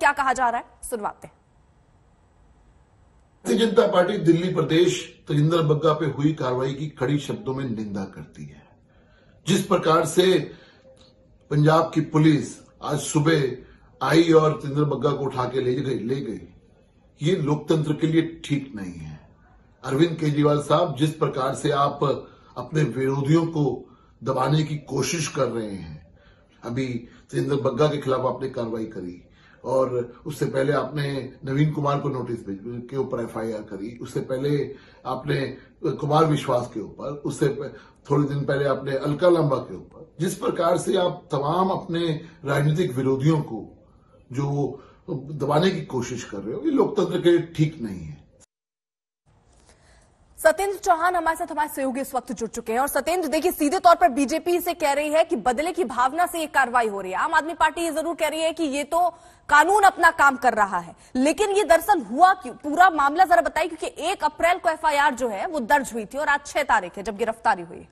क्या कहा जा रहा है, सुनवाते हैं। भारतीय जनता पार्टी दिल्ली प्रदेश तेजिंदर बग्गा पे हुई कार्रवाई की कड़ी शब्दों में निंदा करती है। जिस प्रकार से पंजाब की पुलिस आज सुबह आई और तेजिंदर बग्गा को उठा के ले गई, ये लोकतंत्र के लिए ठीक नहीं है। अरविंद केजरीवाल साहब, जिस प्रकार से आप अपने विरोधियों को दबाने की कोशिश कर रहे हैं, अभी तेजिंदर बग्गा के खिलाफ आपने कार्रवाई करी और उससे पहले आपने नवीन कुमार को नोटिस के ऊपर एफआईआर करी, उससे पहले आपने कुमार विश्वास के ऊपर, उससे थोड़े दिन पहले आपने अलका लांबा के ऊपर। जिस प्रकार से आप तमाम अपने राजनीतिक विरोधियों को जो दबाने की कोशिश कर रहे हो, ये लोकतंत्र के लिए ठीक नहीं है। सत्येंद्र चौहान हमारे साथ हमारे सहयोगी इस वक्त जुड़ चुके हैं। और सत्येंद्र, देखिए, सीधे तौर पर बीजेपी से कह रही है कि बदले की भावना से ये कार्रवाई हो रही है। आम आदमी पार्टी ये जरूर कह रही है कि ये तो कानून अपना काम कर रहा है, लेकिन ये दरअसल हुआ क्यों? पूरा मामला जरा बताइए, क्योंकि 1 अप्रैल को एफआईआर जो है वो दर्ज हुई थी और आज 6 तारीख है जब गिरफ्तारी हुई।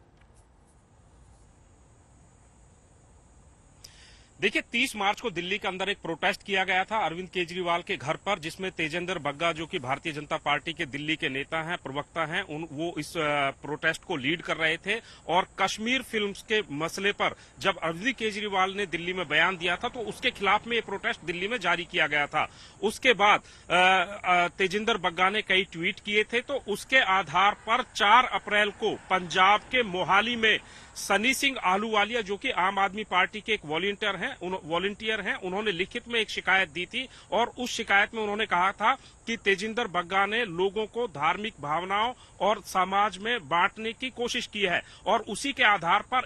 देखिए, 30 मार्च को दिल्ली के अंदर एक प्रोटेस्ट किया गया था अरविंद केजरीवाल के घर पर, जिसमें तेजिंदर बग्गा, जो कि भारतीय जनता पार्टी के दिल्ली के नेता हैं, प्रवक्ता हैं, वो इस प्रोटेस्ट को लीड कर रहे थे। और कश्मीर फिल्म्स के मसले पर जब अरविंद केजरीवाल ने दिल्ली में बयान दिया था, तो उसके खिलाफ में ये प्रोटेस्ट दिल्ली में जारी किया गया था। उसके बाद तेजिंदर बग्गा ने कई ट्वीट किए थे, तो उसके आधार पर 4 अप्रैल को पंजाब के मोहाली में सनी सिंह आहलूवालिया, जो कि आम आदमी पार्टी के एक वॉलंटियर हैं, उन्होंने लिखित में एक शिकायत दी थी और उस शिकायत में उन्होंने कहा था कि तेजिंदर बग्गा ने लोगों को धार्मिक भावनाओं और समाज में बांटने की कोशिश की है। और उसी के आधार पर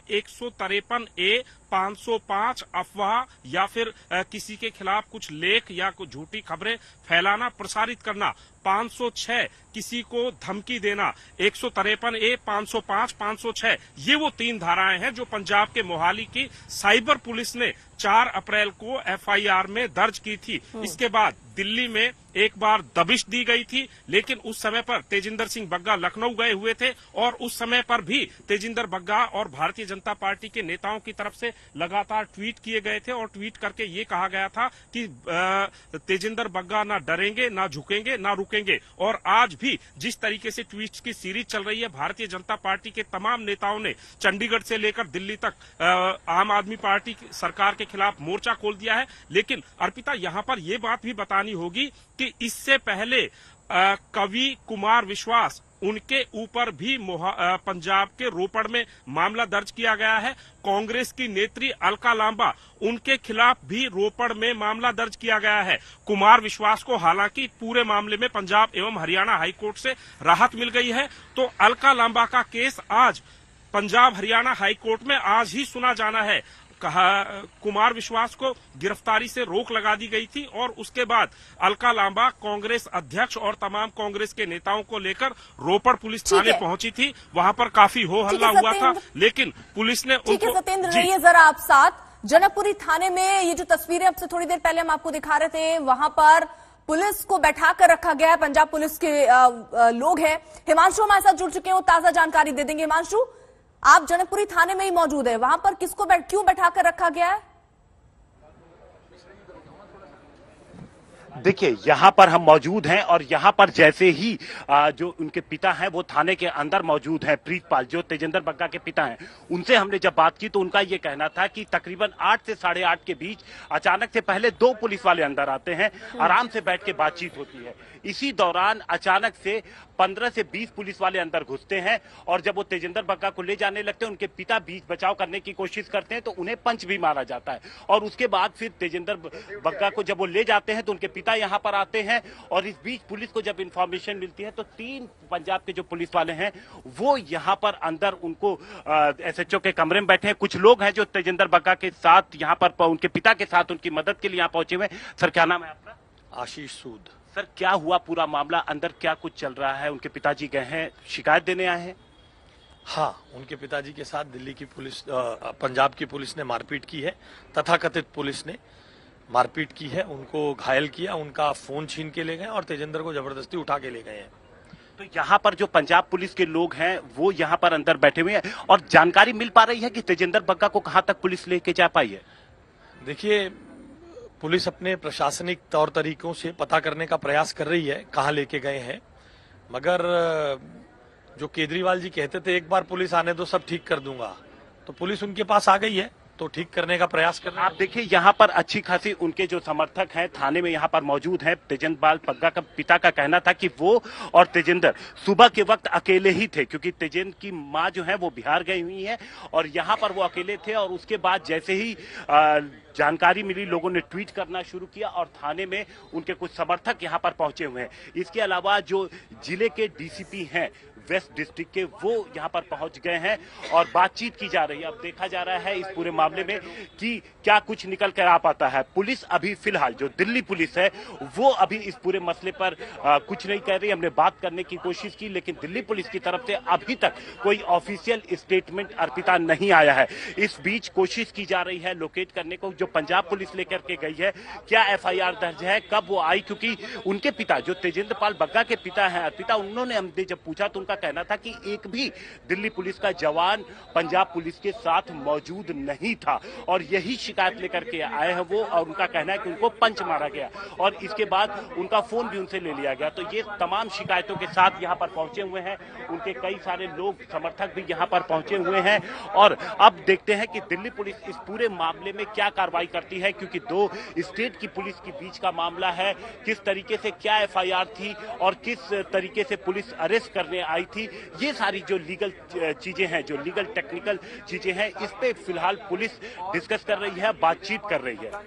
153A, 505 अफवाह या फिर किसी के खिलाफ कुछ लेख या कुछ झूठी खबरें फैलाना, प्रसारित करना, 506 किसी को धमकी देना, 153A, 505, 506, ये वो 3 धाराएं हैं जो पंजाब के मोहाली की साइबर पुलिस ने 4 अप्रैल को एफआईआर में दर्ज की थी। इसके बाद दिल्ली में एक बार दबिश दी गई थी, लेकिन उस समय पर तेजिंदर सिंह बग्गा लखनऊ गए हुए थे और उस समय पर भी तेजिंदर बग्गा और भारतीय जनता पार्टी के नेताओं की तरफ से लगातार ट्वीट किए गए थे और ट्वीट करके ये कहा गया था कि तेजिंदर बग्गा ना डरेंगे, ना झुकेंगे, ना रुकेंगे। और आज भी जिस तरीके से ट्वीट्स की सीरीज चल रही है, भारतीय जनता पार्टी के तमाम नेताओं ने चंडीगढ़ से लेकर दिल्ली तक आम आदमी पार्टी सरकार के खिलाफ मोर्चा खोल दिया है। लेकिन अर्पिता, यहां पर यह बात भी बतानी होगी कि इससे पहले कवि कुमार विश्वास, उनके ऊपर भी पंजाब के रोपड़ में मामला दर्ज किया गया है। कांग्रेस की नेत्री अलका लांबा, उनके खिलाफ भी रोपड़ में मामला दर्ज किया गया है। कुमार विश्वास को हालांकि पूरे मामले में पंजाब एवं हरियाणा हाईकोर्ट से राहत मिल गई है, तो अलका लांबा का केस आज पंजाब हरियाणा हाईकोर्ट में आज ही सुना जाना है। कुमार विश्वास को गिरफ्तारी से रोक लगा दी गई थी और उसके बाद अलका लांबा कांग्रेस अध्यक्ष और तमाम कांग्रेस के नेताओं को लेकर रोपड़ पुलिस थाने पहुंची थी। वहां पर काफी हो हल्ला हुआ था, लेकिन पुलिस ने उनको... सत्येंद्र, रहिए जरा आप साथ। जनकपुरी थाने में ये जो तस्वीरें अब से थोड़ी देर पहले हम आपको दिखा रहे थे, वहां पर पुलिस को बैठा कर रखा गया है। पंजाब पुलिस के लोग हैं। हिमांशु हमारे साथ जुड़ चुके हैं, वो ताजा जानकारी दे देंगे। हिमांशु, आप जनकपुरी थाने में ही मौजूद है, वहां पर किसको क्यों बैठा कर रखा गया है? देखिए, यहाँ पर हम मौजूद हैं और यहाँ पर जैसे ही जो उनके पिता हैं वो थाने के अंदर मौजूद हैं, प्रीतपाल, जो तेजिंदर बग्गा के पिता हैं, उनसे हमने जब बात की तो उनका ये कहना था कि तकरीबन 8 से 8:30 के बीच अचानक से पहले 2 पुलिस वाले अंदर आते हैं, आराम से बैठ के बातचीत होती है। इसी दौरान अचानक से 15 से 20 पुलिस वाले अंदर घुसते हैं और जब वो तेजिंदर बग्गा को ले जाने लगते हैं, उनके पिता बीच बचाव करने की कोशिश करते हैं तो उन्हें पंच भी मारा जाता है। और उसके बाद फिर तेजिंदर बग्गा को जब वो ले जाते हैं तो उनके पिता यहाँ पर आते हैं और इस बीच पुलिस को जब इंफॉर्मेशन मिलती है तो 3 पंजाब के जो पुलिस वाले हैं वो यहाँ पर अंदर उनको SHO के कमरे में बैठे हैं। कुछ लोग हैं जो तेजिंदर बग्गा के साथ यहाँ पर उनके पिता के साथ उनकी मदद के लिए यहाँ पहुंचे हुए। सर, क्या नाम है आपका? आशीष सूद। सर, क्या हुआ पूरा मामला, अंदर क्या कुछ चल रहा है? उनके पिताजी गए हैं, शिकायत देने आए हैं? हाँ, उनके पिताजी के साथ दिल्ली की पुलिस, पंजाब की पुलिस ने मारपीट की है, तथाकथित पुलिस ने मारपीट की है, उनको घायल किया, उनका फोन छीन के ले गए और तेजिंदर को जबरदस्ती उठा के ले गए हैं। तो यहाँ पर जो पंजाब पुलिस के लोग हैं वो यहाँ पर अंदर बैठे हुए हैं और जानकारी मिल पा रही है कि तेजिंदर बग्गा को कहाँ तक पुलिस लेके जा पाई है? देखिए, पुलिस अपने प्रशासनिक तौर तरीकों से पता करने का प्रयास कर रही है कहाँ लेके गए हैं, मगर जो केजरीवाल जी कहते थे एक बार पुलिस आने दो सब ठीक कर दूंगा, तो पुलिस उनके पास आ गई है तो ठीक करने का प्रयास कर रहे हैं। आप देखिए यहाँ पर अच्छी खासी उनके जो समर्थक हैं थाने में यहाँ पर मौजूद हैं। तेजेंद्र पाल बग्गा का पिता का कहना था कि वो और तेजेंद्र सुबह के वक्त अकेले ही थे, क्योंकि तेजेंद्र की मां जो है वो बिहार गई हुई है और यहाँ पर वो अकेले थे। और उसके बाद जैसे ही जानकारी मिली, लोगों ने ट्वीट करना शुरू किया और थाने में उनके कुछ समर्थक यहाँ पर पहुंचे हुए हैं। इसके अलावा जो जिले के डीसीपी हैं वेस्ट डिस्ट्रिक्ट के, वो यहाँ पर पहुंच गए हैं और बातचीत की जा रही है। अब देखा जा रहा है इस पूरे मामले में कि क्या कुछ निकल कर आ पाता है। पुलिस अभी फिलहाल जो दिल्ली पुलिस है वो अभी इस पूरे मसले पर कुछ नहीं कह रही। हमने बात करने की कोशिश की, लेकिन दिल्ली पुलिस की तरफ से अभी तक कोई ऑफिशियल स्टेटमेंट अर्पिता नहीं आया है। इस बीच कोशिश की जा रही है लोकेट करने को, जो पंजाब पुलिस लेकर के गई है, क्या एफआईआर दर्ज है, कब वो आई, क्योंकि उनके पिता जो तेजेंद्र पाल बग्गा के पिता हैं अर्पिता, उन्होंने हमने जब पूछा तो उनका कहना था कि एक भी दिल्ली पुलिस का जवान पंजाब पुलिस के साथ मौजूद नहीं था और यही शिकायत लेकर के आए हैं वो। और उनका कहना है कि उनको पंच मारा गया और इसके बाद उनका फोन भी उनसे ले लिया गया। तो ये तमाम शिकायतों के साथ यहाँ पर पहुंचे हुए हैं। उनके कई सारे लोग समर्थक भी यहाँ पर पहुंचे हुए हैं और अब देखते हैं कि दिल्ली पुलिस इस पूरे मामले में क्या कार्रवाई करती है, क्योंकि दो स्टेट की पुलिस के बीच का मामला है। किस तरीके से क्या एफआईआर थी और किस तरीके से पुलिस अरेस्ट करने आई थी, ये सारी जो लीगल चीजें हैं, जो लीगल टेक्निकल चीजें हैं, इस पे फिलहाल पुलिस डिस्कस कर रही है, बातचीत कर रही है।